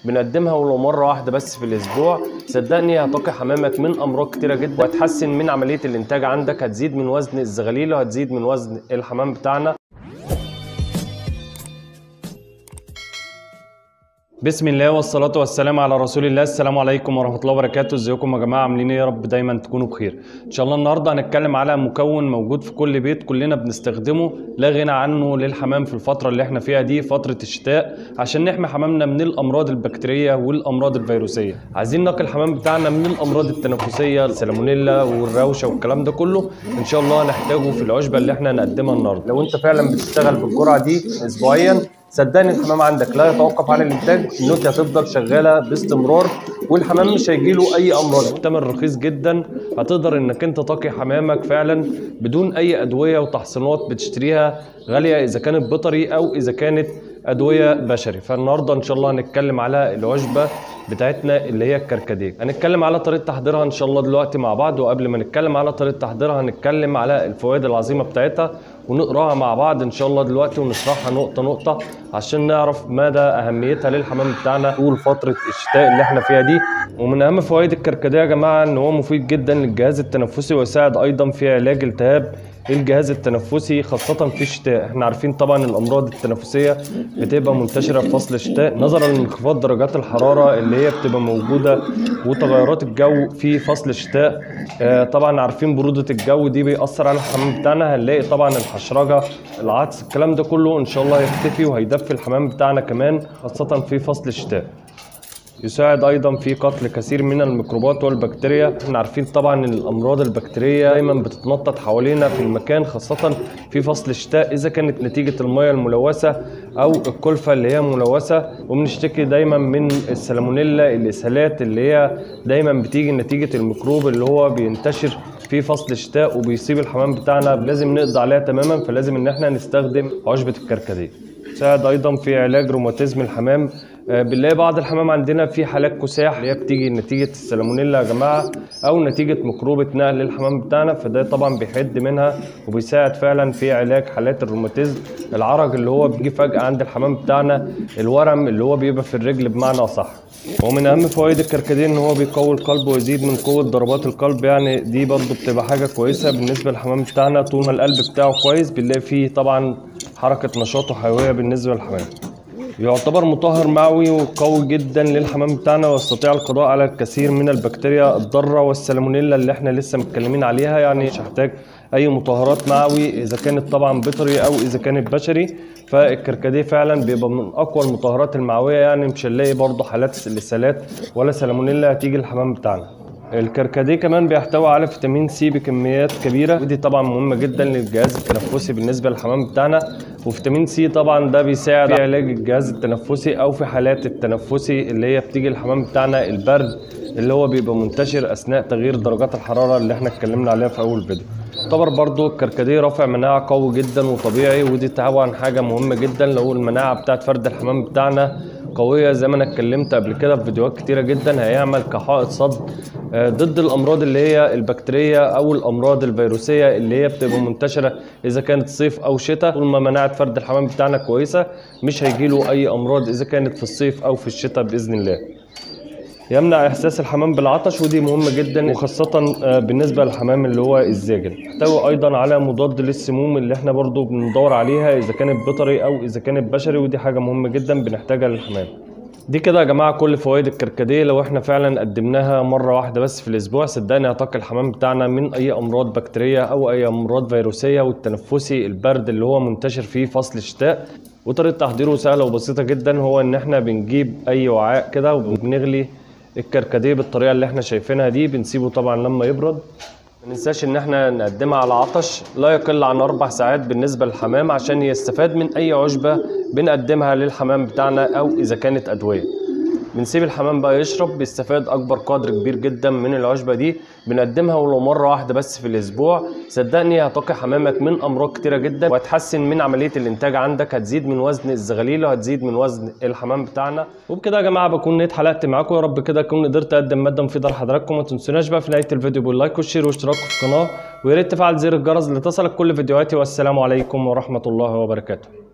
بنقدمها ولو مره واحده بس في الاسبوع. صدقني هتقي حمامك من امراض كتيره جدا، وهتحسن من عمليه الانتاج عندك، هتزيد من وزن الزغاليل وهتزيد من وزن الحمام بتاعنا. بسم الله والصلاة والسلام على رسول الله. السلام عليكم ورحمة الله وبركاته. ازيكم يا جماعة، عاملين ايه؟ يا رب دايما تكونوا بخير. ان شاء الله النهارده هنتكلم على مكون موجود في كل بيت كلنا بنستخدمه، لا غنى عنه للحمام في الفترة اللي احنا فيها دي، فترة الشتاء، عشان نحمي حمامنا من الامراض البكتيرية والامراض الفيروسية. عايزين نقي الحمام بتاعنا من الامراض التنفسية، السالمونيلا والروشة والكلام ده كله، ان شاء الله هنحتاجه في العشبة اللي احنا هنقدمها النهارده. لو انت فعلا بتشتغل بالجرعة دي اسبوعيا، صدقني الحمام عندك لا يتوقف عن الانتاج، النوتي هتفضل شغاله باستمرار والحمام مش هيجيله اي امراض. الثمن رخيص جدا، هتقدر انك انت تقي حمامك فعلا بدون اي ادويه وتحصينات بتشتريها غاليه، اذا كانت بيطري او اذا كانت ادويه بشري. فالنهارده ان شاء الله هنتكلم على العشبه بتاعتنا اللي هي الكركديه. هنتكلم على طريقه تحضيرها ان شاء الله دلوقتي مع بعض، وقبل ما نتكلم على طريقه تحضيرها هنتكلم على الفوائد العظيمه بتاعتها ونقراها مع بعض ان شاء الله دلوقتي، ونشرحها نقطه نقطه عشان نعرف مدى اهميتها للحمام بتاعنا طول فتره الشتاء اللي احنا فيها دي. ومن اهم فوائد الكركديه يا جماعه ان هو مفيد جدا للجهاز التنفسي، ويساعد ايضا في علاج التهاب الجهاز التنفسي خاصة في الشتاء. احنا عارفين طبعا الامراض التنفسية بتبقى منتشرة في فصل الشتاء نظرا لانخفاض درجات الحرارة اللي هي بتبقى موجودة وتغيرات الجو في فصل الشتاء. طبعا عارفين برودة الجو دي بيأثر على الحمام بتاعنا، هنلاقي طبعا الحشرجة، العطس، الكلام ده كله ان شاء الله هيختفي وهيدفي الحمام بتاعنا كمان خاصة في فصل الشتاء. يساعد ايضا في قتل كثير من الميكروبات والبكتيريا. احنا عارفين طبعا ان الامراض البكتيريه دايما بتتنطط حوالينا في المكان خاصه في فصل الشتاء، اذا كانت نتيجه المياه الملوثه او الكلفه اللي هي ملوثه، وبنشتكي دايما من السالمونيلا، الاسهالات اللي هي دايما بتيجي نتيجه الميكروب اللي هو بينتشر في فصل الشتاء وبيصيب الحمام بتاعنا، لازم نقضي عليها تماما. فلازم ان احنا نستخدم عشبه الكركديه. يساعد ايضا في علاج روماتيزم الحمام. بنلاقي بعض الحمام عندنا في حالات كساح اللي هي بتيجي نتيجه السالمونيلا يا جماعه، او نتيجه ميكروبه نقل للحمام بتاعنا، فده طبعا بيحد منها وبيساعد فعلا في علاج حالات الروماتيزم، العرج اللي هو بيجي فجاه عند الحمام بتاعنا، الورم اللي هو بيبقى في الرجل بمعنى اصح. ومن اهم فوائد الكركديه ان هو بيقوي القلب ويزيد من قوه ضربات القلب، يعني دي برضو بتبقى حاجه كويسه بالنسبه للحمام بتاعنا. طول ما القلب بتاعه كويس بنلاقي فيه طبعا حركه نشاط وحيويه بالنسبه للحمام. يعتبر مطهر معوي وقوي جدا للحمام بتاعنا، ويستطيع القضاء على الكثير من البكتيريا الضاره والسالمونيلا اللي احنا لسه متكلمين عليها. يعني مش هحتاج اي مطهرات معوي اذا كانت طبعا بيطري او اذا كانت بشري، فالكركديه فعلا بيبقى من اقوى المطهرات المعويه. يعني مش هنلاقي برضه حالات الاسهالات ولا سالمونيلا هتيجي الحمام بتاعنا. الكركديه كمان بيحتوي على فيتامين سي بكميات كبيره، ودي طبعا مهمه جدا للجهاز التنفسي بالنسبه للحمام بتاعنا. وفيتامين سي طبعا ده بيساعد في علاج الجهاز التنفسي او في حالات التنفسي اللي هي بتيجي الحمام بتاعنا، البرد اللي هو بيبقى منتشر اثناء تغيير درجات الحراره اللي احنا اتكلمنا عليها في اول فيديو. يعتبر برضو الكركديه رافع مناعه قوي جدا وطبيعي، ودي طبعا حاجه مهمه جدا. لو المناعه بتاعت فرد الحمام بتاعنا قويه زي ما انا اتكلمت قبل كده في فيديوهات كتيره جدا، هيعمل كحائط صد ضد الامراض اللي هي البكتيريه او الامراض الفيروسيه اللي هي بتبقى منتشره اذا كانت صيف او شتاء. طول ما مناعه فرد الحمام بتاعنا كويسه مش هيجيله اي امراض اذا كانت في الصيف او في الشتاء باذن الله. يمنع احساس الحمام بالعطش، ودي مهمه جدا وخاصه بالنسبه للحمام اللي هو الزاجل. يحتوي ايضا على مضاد للسموم اللي احنا برضو بندور عليها اذا كانت بيطري او اذا كانت بشري، ودي حاجه مهمه جدا بنحتاجها للحمام. دي كده يا جماعه كل فوائد الكركديه. لو احنا فعلا قدمناها مره واحده بس في الاسبوع، صدقني هتقي الحمام بتاعنا من اي امراض بكتيريه او اي امراض فيروسيه، والتنفسي البرد اللي هو منتشر في فصل الشتاء. وطريقه تحضيره سهله وبسيطه جدا، هو ان احنا بنجيب اي وعاء كده وبنغلي الكركديه بالطريقه اللي احنا شايفينها دي، بنسيبه طبعا لما يبرد. ما ننساش ان احنا نقدمها على عطش لا يقل عن 4 ساعات بالنسبه للحمام عشان يستفاد من اي عشبه بنقدمها للحمام بتاعنا، او اذا كانت ادويه. بنسيب الحمام بقى يشرب، بيستفاد اكبر قدر كبير جدا من العشبه دي. بنقدمها ولو مره واحده بس في الاسبوع، صدقني هتقي حمامك من امراض كتيره جدا، وهتحسن من عمليه الانتاج عندك، هتزيد من وزن الزغاليل وهتزيد من وزن الحمام بتاعنا. وبكده يا جماعه بكون نهيت حلقتي معاكم. يا رب كده اكون قدرت اقدم ماده مفيده لحضراتكم. ما تنسوناش بقى في نهايه الفيديو باللايك والشير واشتراك في القناه، ويا ريت تفعل زر الجرس لتصلك كل فيديوهاتي. والسلام عليكم ورحمه الله وبركاته.